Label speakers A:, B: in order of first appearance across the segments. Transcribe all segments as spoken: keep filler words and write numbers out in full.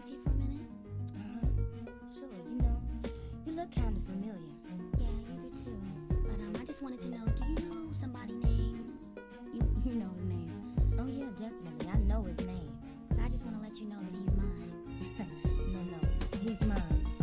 A: talk to you for a minute?
B: Uh-huh. Sure, you know, you look kind of familiar.
A: Yeah, you do too. But um, I just wanted to know, do you know somebody named... You, you know his name.
B: Oh yeah, definitely. I know his name.
A: But I just want to let you know that he's mine.
B: No, no, he's mine.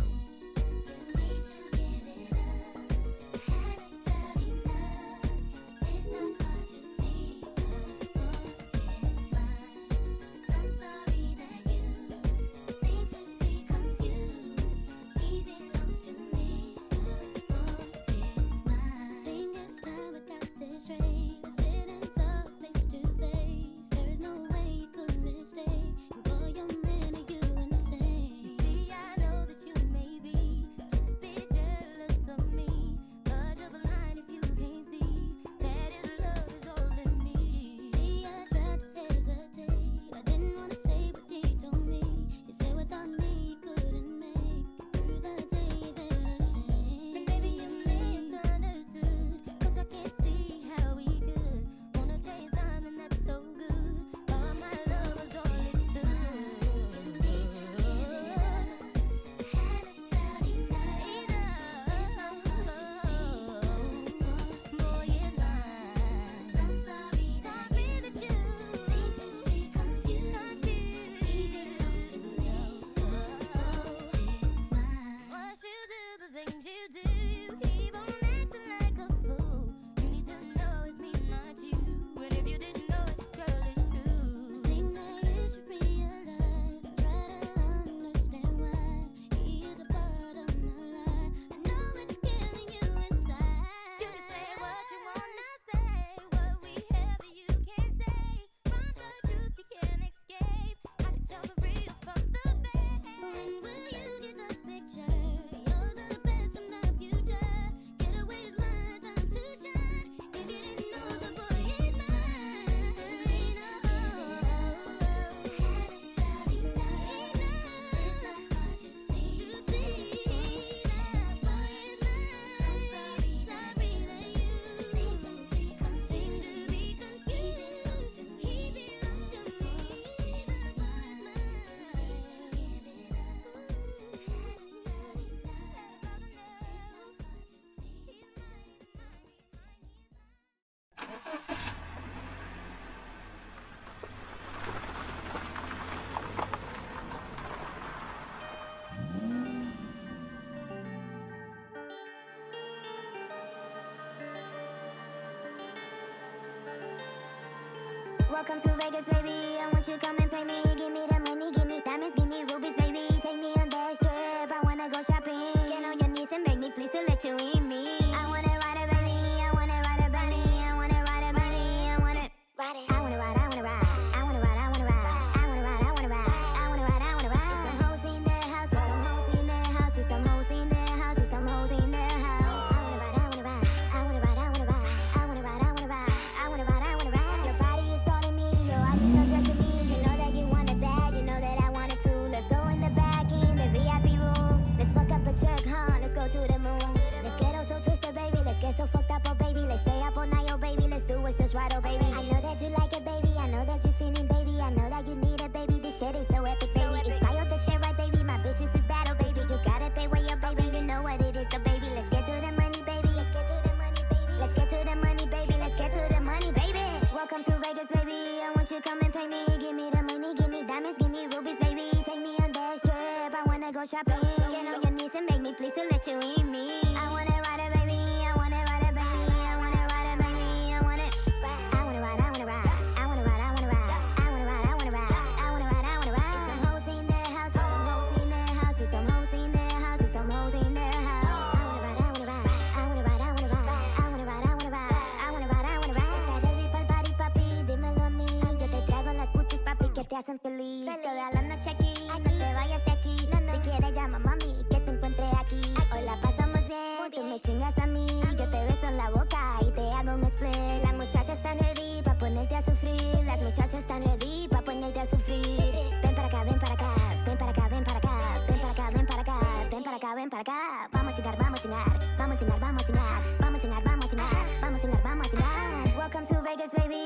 C: Welcome to Vegas, baby. I want you come and pay me. Give me the money, give me diamonds, give me rubies, baby. Take me on that trip. I wanna go shopping. Get on your knees and beg me, please, to let you in me. I wanna ride it, baby. I wanna ride it, baby. I wanna ride it, baby. I wanna ride it. I wanna ride, I wanna ride. I wanna ride, I wanna ride. I wanna ride, I wanna ride. I wanna ride, I wanna ride. Some hoes in the house, some hoes in the house, some hoes in the house, some hoes in the house. I wanna ride, I wanna ride. I wanna ride, I wanna ride. I wanna ride, I wanna ride. I wanna ride, I wanna ride. Your body is calling me, your eyes is undressing me. You know that you want it bad, you know that I want it too. Let's go in the back, in the V I P room. Let's fuck up a check, huh? Let's go to the moon. Let's get all so twisted, baby. Let's get so fucked up, oh baby. Let's stay up all night, oh baby. Let's do what's just right, oh baby. I know that you like it, baby. I know that you're feeling, baby. I know that you need it, baby. This shit is so epic, baby. It's fire, the shit, right, baby. My bitches is battle, baby. You gotta pay way up, baby. You know what it is, so baby. Let's get to the money, baby. Let's get to the money, baby. Let's get to the money, baby. Let's get to the money, baby. Welcome to Vegas, baby. I want you come and pay me. Give me the money, give me diamonds, give me rubies, baby. Take me on that trip. I wanna go shopping. Get on your knees and beg me, please, to let you in me. I wanna ride it, baby. I wanna ride it, baby. I wanna ride it, baby. I wanna I wanna ride, I wanna ride. I wanna ride, I wanna ride. I wanna ride, I wanna ride. I wanna ride, I wanna ride. Some hoes in the house, some hoes in the house, some hoes in the house, some hoes in the house. I wanna ride, I wanna ride. I wanna ride, I wanna ride. I wanna ride, I wanna ride. I wanna ride, I wanna ride. Está ready pa'l party, papi, dímelo a mí. Yo te traigo las cutis, papi, que te hacen feliz. Toda la noche aquí, no te vayas de aquí. Si quieres llama mami, que te encuentre aquí. Hoy la pasamos bien, tú me chingas a mí. Yo te beso en la boca y te hago un split. Las muchachas están ready pa' ponerte a sufrir. Las muchachas están ready pa' ponerte a sufrir. Ven para acá, ven para acá, ven para acá, ven para acá, ven para acá, ven para acá, ven para acá, ven para acá. Vamos a chingar, vamos a chingar, vamos a chingar, vamos a chingar, vamos a chingar, vamos a chingar, vamos a chingar, vamos a chingar. Welcome to Vegas, baby. I want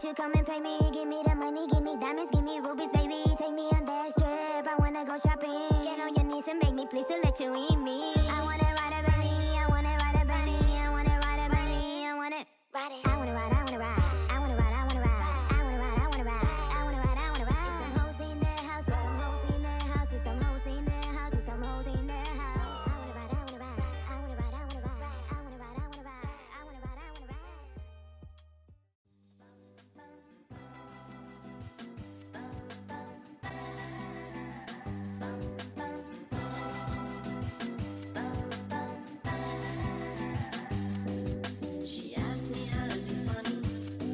C: want you come and pay me. Give me the money, give me diamonds, give me rubies, baby. Take me on that trip, I wanna go shopping. Get on your knees and beg me, please, to let you eat me. I wanna ride it, baby, I wanna ride it, baby. I wanna ride it, baby, I wanna ride it. I wanna ride, I wanna ride, I wanna ride, I wanna ride. I wanna ride, I wanna ride, I wanna ride, I wanna ride. Some hoes in their house, some hoes in their house, some hoes in their house, some hoes in their house. I wanna ride, I wanna ride, I wanna ride, I wanna ride. I wanna ride, I wanna ride, I wanna ride, I wanna ride.
D: She asked me how to be funny.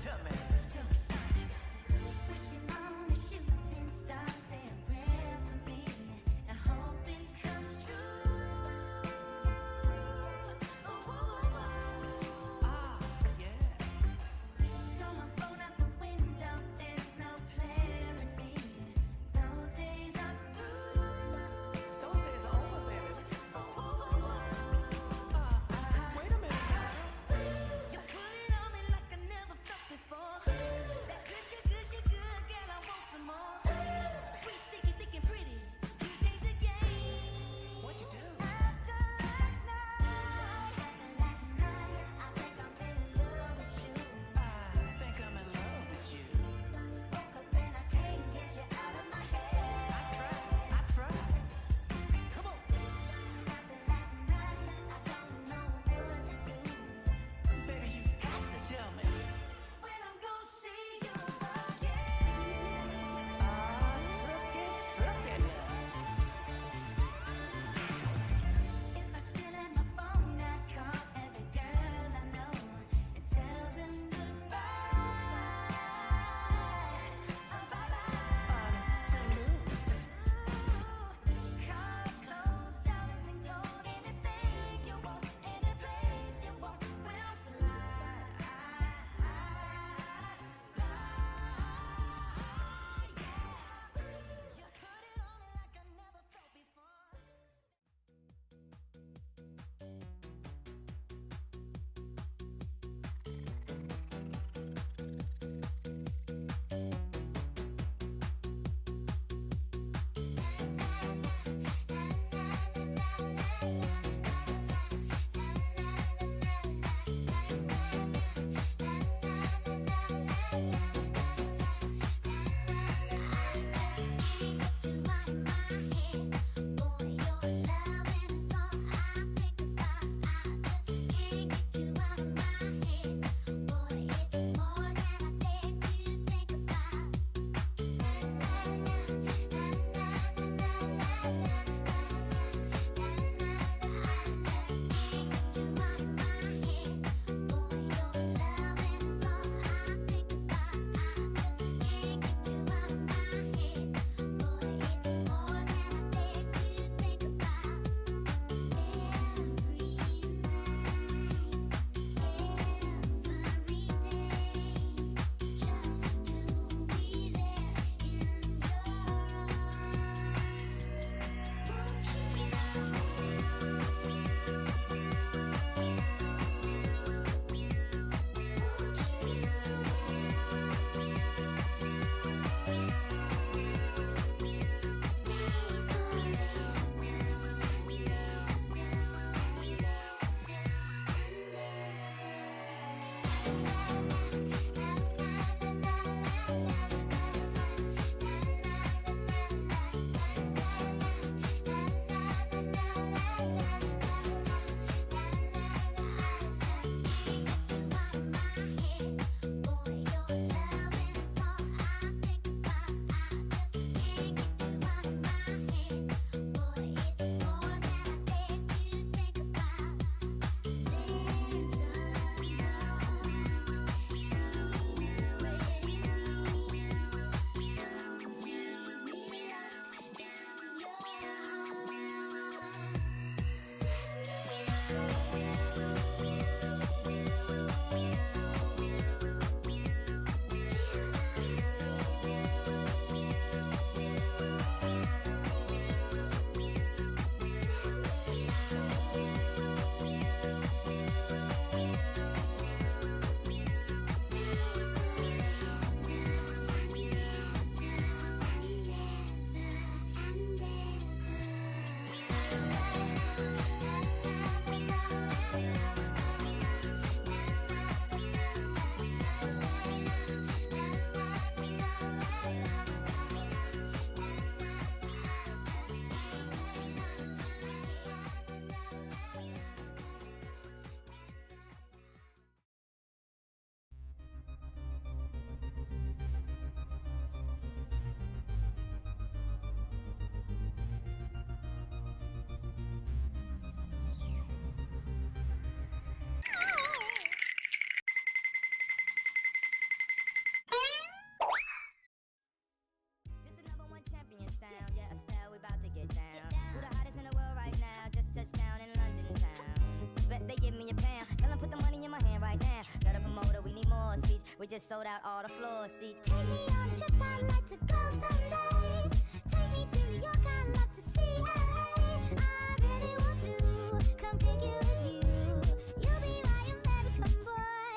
D: a minute.
C: Wishing on a shooting star, say a prayer for me, and hope it comes true. Oh, oh, oh, oh.
D: Ah, yeah.
C: Throw my phone out the window, there's no planning me. Those days are through.
D: Those days are over, baby.
C: Oh, oh, oh, oh.
D: Uh, wait a minute now.
C: You put it on me like I never felt before.
B: We just sold out all the floor seats.
C: Take me on a trip, I'd like to go someday. Take me to New York, I'd love to see L A. I really want to come pick you with you. You'll be my American boy.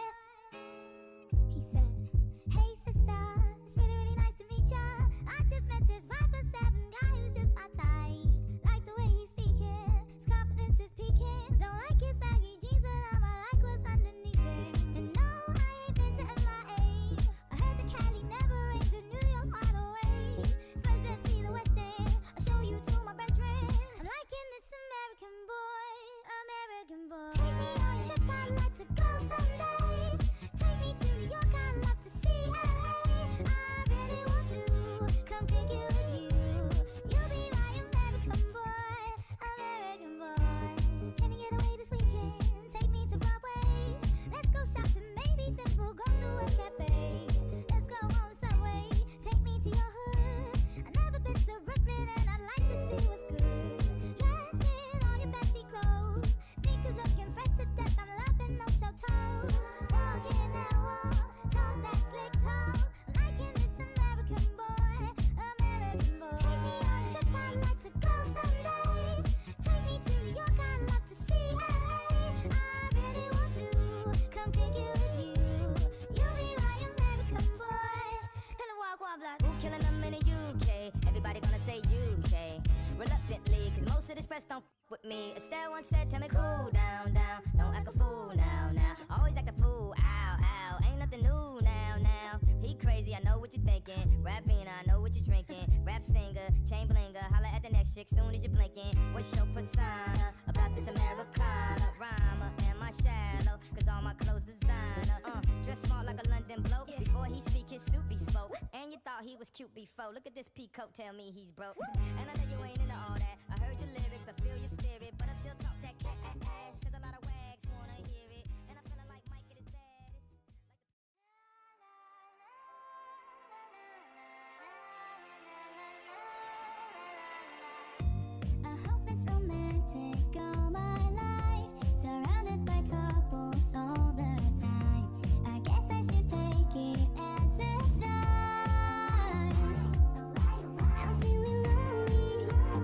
C: He said, hey sister, it's really, really nice to meet ya. I just met this five foot seven guy who's just my type. Like the way he's speaking, his confidence is peaking. Don't like his baggy jeans, but I'ma like what's underneath it. And no, I ain't been to M I A. I heard the Cali never rains and New York's wide awake. First let's see the West End, I'll show you to my bedroom. I'm liking this American boy, American boy. Take me on a trip, I'd like to go someday. Take me to New York, I'd love to see L A. I really want to come pick you with you. You'll be my American boy, American boy. Can we get away this weekend? Take me to Broadway. Let's go shopping, maybe then we'll go to a cafe. Let's go on the subway. Take me to your hood. I've never been to Brooklyn and I'd like to see what's good. Dressed in all your fancy clothes, sneakers looking fresh to death. I'm loving no show toes. Walking that wall, talk that slick talk. I'm liking this American boy, American boy. Take me on a trip, I'd like to go someday. Take me to New York, I'd love to see L A. I really want to come pick you with you. You'll be my American boy. Tell him walk one block.
B: Who killing them in the U K? Everybody gonna say U K. Reluctantly, cause most of this press don't f with me. Estelle once said, tell me cool down, down. Don't act a fool now, now. Always act a fool, ow, ow. Ain't nothing new now, now. He crazy, I know what you're thinking. Rapping, I know what you're drinking. Rap singer, chain blinger. Holla at the next chick soon as you're blinking. What's your persona about this Americana? Rhymer, am I shallow? Cause all my clothes designer. Uh, dress smart like a London bloke. Before he speak, his suit be spoke. And you thought he was cute before. Look at this peacoat, tell me he's broke. And I know you ain't into all that. I heard your lyrics, I feel your spirit, but I still talk that cat ass. Cause a lot of wags wanna hear it. And I'm feeling like Mike at his baddest.
C: I hope that's romantic all my life. Surrounded by couples all the time. I guess I should take it as a sign. I'm feeling lonely,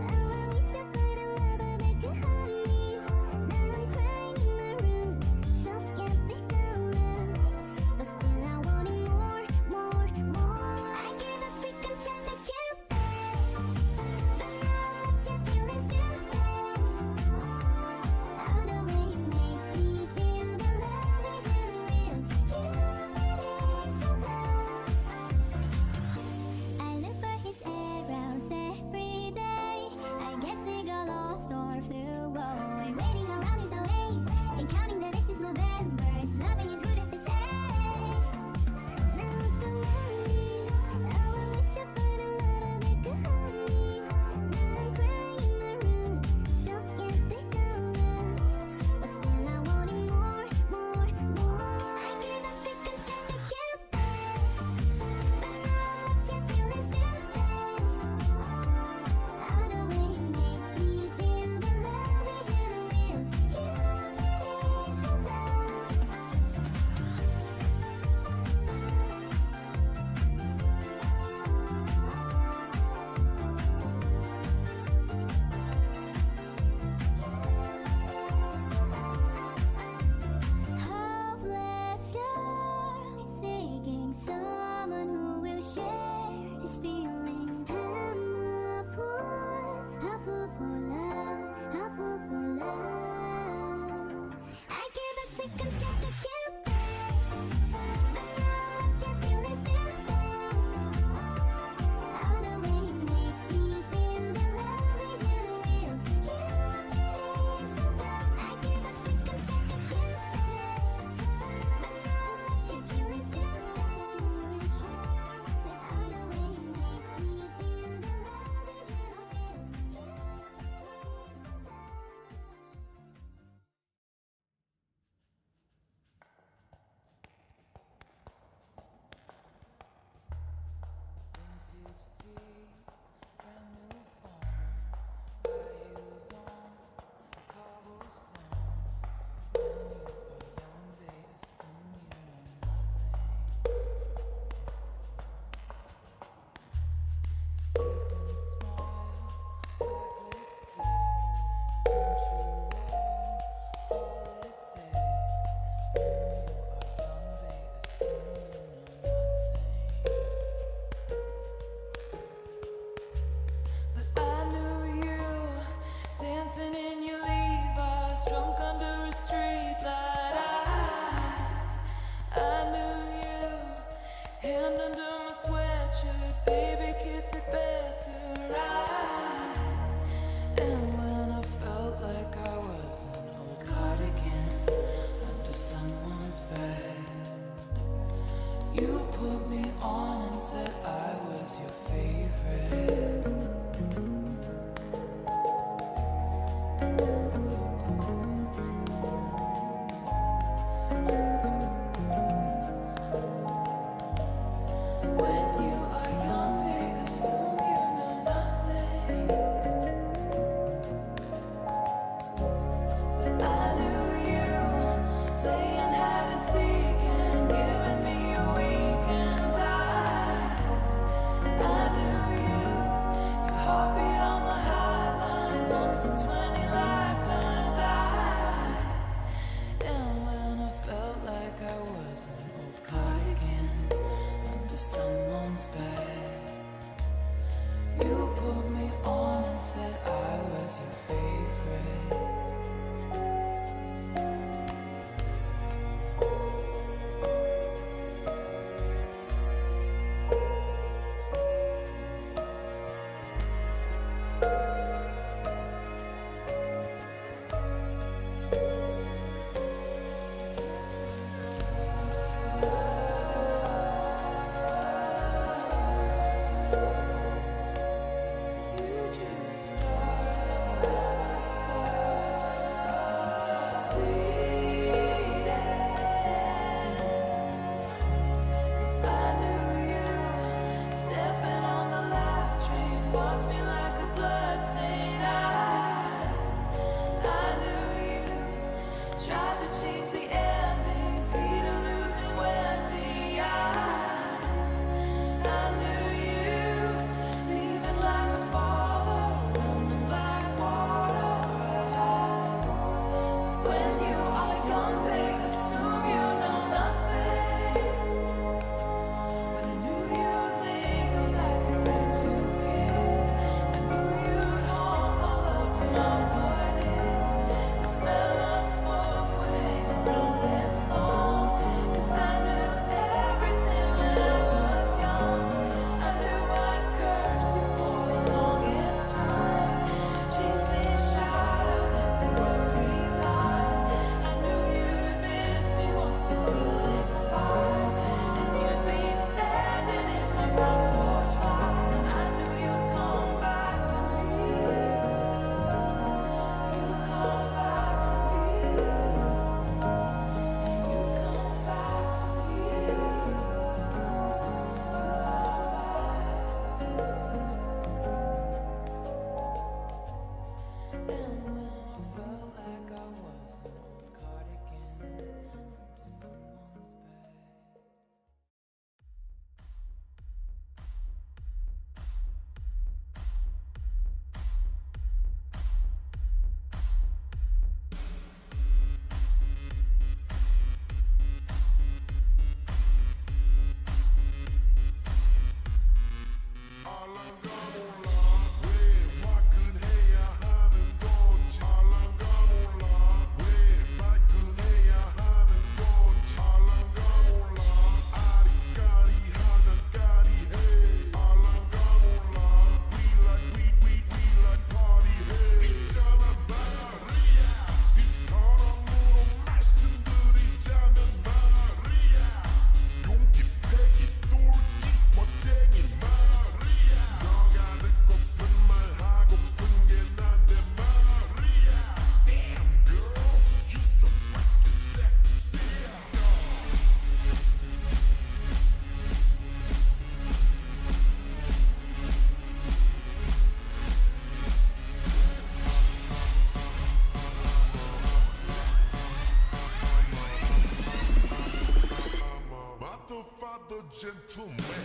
E: gentleman.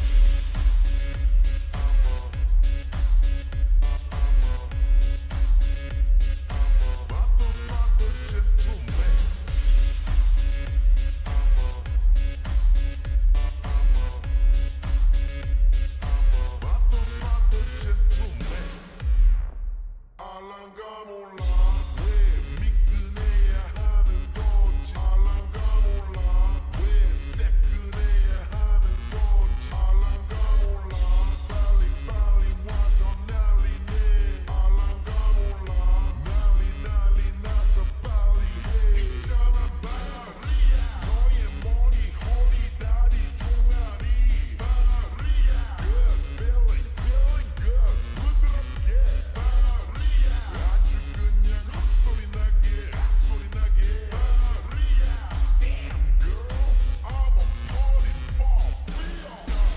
E: Motherfucker gentleman. Motherfucker gentleman. 알랑가 몰라 왜 미끈해야 하는 건지 알랑가 몰라 왜 새끈해야 하는 건지 알랑가 몰라 빨리 빨리 와서 난리네 알랑가 몰라 난리 난리 나서 빨리 해 있잖아 마리아 너의 머리 허리 다리 종아리 마리아 good feeling feeling good 부드럽게 마리아 아주 그냥 헛소리 나게 헛소리 나게 마리아 damn girl I'm a party mafia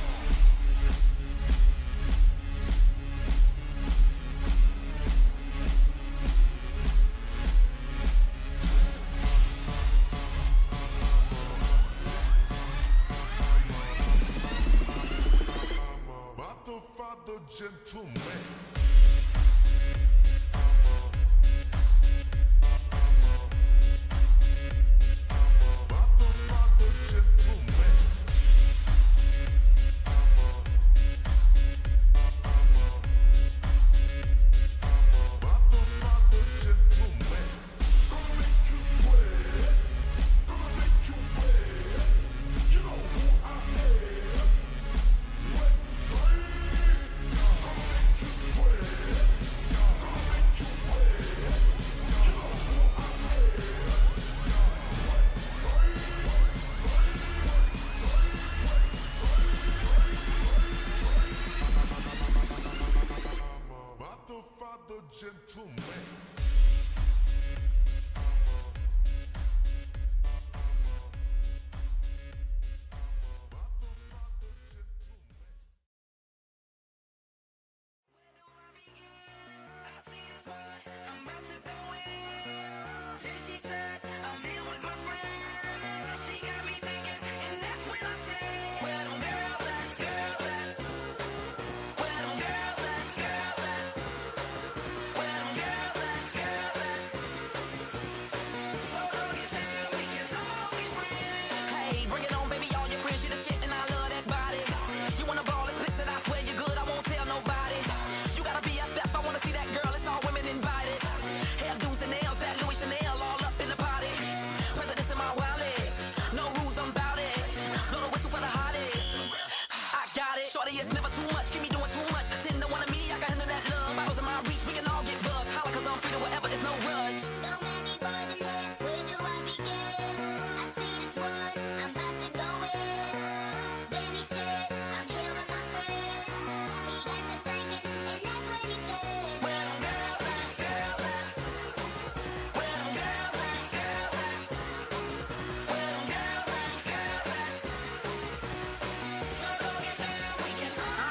E: I'm a motherfucker gentleman. Motherfucker gentleman. Motherfucker gentleman. Gonna make you sweat. Gonna make you wet. You know who I am. Let's say. Gonna make you sweat. Gonna make you wet. You know who I am. Let's say. I'm a motherfucker gentleman.
F: Hey, bring it on, baby, all your friends, you the shit, and I love that body. You wanna ball explicit, I swear you're good, I won't tell nobody. You gotta be F F, I wanna see that girl, it's all women invited. Hairdos and nails, that Louis Chanel, all up in the party. Presidents in my wallet, no rules, I'm bout it. Blow the whistle for the hottest. I got it, shorty, it's never too much, keep me doing too much. Ten to one of me, I can handle that love. Bottles in my reach, we can all get buzzed. Holla, cause I'm free to whatever, it's no rush.
C: So many boys in here, where do I begin? I see this one, I'm about to go in. Then he said, I'm here with my friends. He got to thinking, and that's when he said,
F: Where them girls at, girls at? Where them girls at, girls at? Where them girls at, girls at?
C: so go get down, we can all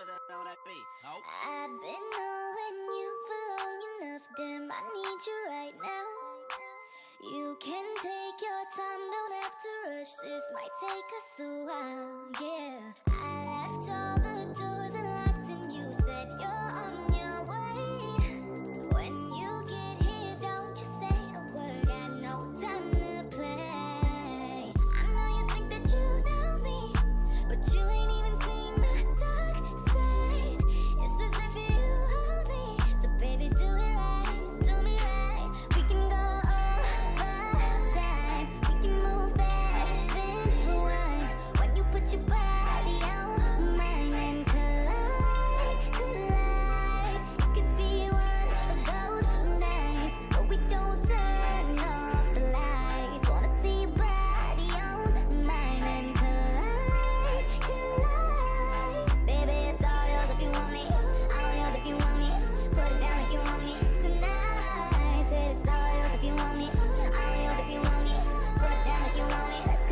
F: the hell that be? Oh.
C: I've been knowing you for long enough, damn, I need you right now. You can take your time, don't have to rush, this might take us a while, yeah. I left all the doors unlocked and you said you're on your way. When you get here, don't you say a word, got no time to play. I know you think that you know me, but you ain't even seen my dark side. It's reserved for you only, so baby do it right, do me right. We can go over time, we can move fast, then rewind. When you put your body on mine and collide, collide. It could be one of those nights, but we don't turn off the lights. Wanna see your body on mine and collide, collide. Baby, it's all yours if you want me, all yours if you want me. Put it down if you want me tonight. Said it's all yours if you want me, all yours if you want me. Put it down if you want me, let's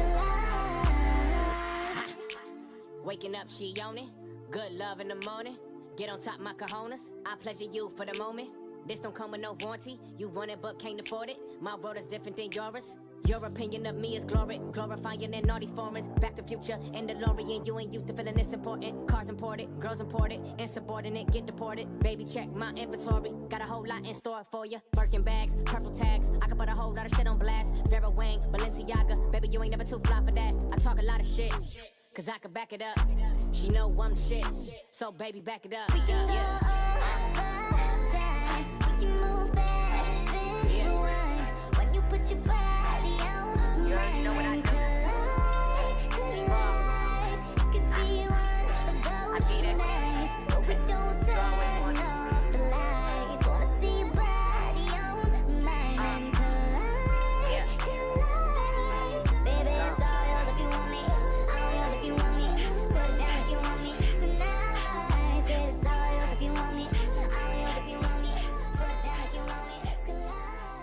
C: collide.
B: Waking up, she on it. Good love in the morning. Get on top, my cojones. I pleasure you for the moment. This don't come with no warranty. You want it but can't afford it. My world is different than yours. Your opinion of me is glory, glorifying in all these foreigns. Back to future in the DeLorean. You ain't used to feeling this important. Cars imported, girls imported, insubordinate, get deported. Baby, check my inventory. Got a whole lot in store for you. Birkin bags, purple tags. I can put a whole lot of shit on blast. Vera Wang, Balenciaga. Baby, you ain't never too fly for that. I talk a lot of shit, cause I can back it up. She know I'm the shit, so baby, back it up.
C: We can go
B: Yeah.
C: over time, we can move fast, then rewind. When you put your body on
B: You already know what I
C: mine and
B: do.
C: collide, collide. It could be one of
B: get it.
C: those nights, but we don't turn off the lights. Wanna see your body on mine and collide,
B: Yeah.
C: collide. Baby, it's all yours if you want me, all yours if you want me. Put it down if you want me tonight. Said it's all yours if you want me, all yours if you want me. Put it down if you want me, let's collide.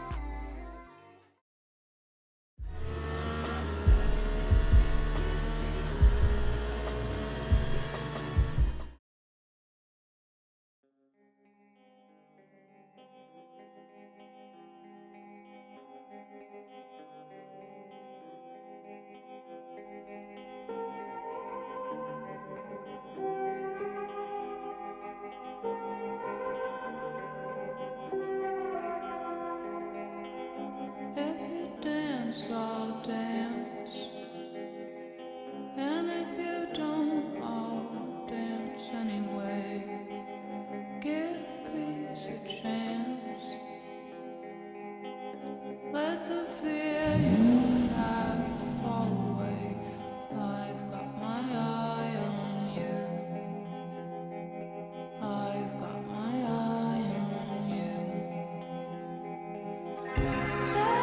G: If you dance, I'll dance. And if you don't, I'll dance anyway. Give peace a chance. Let the fear you have fall away. I've got my eye on you. I've got my eye on you. Say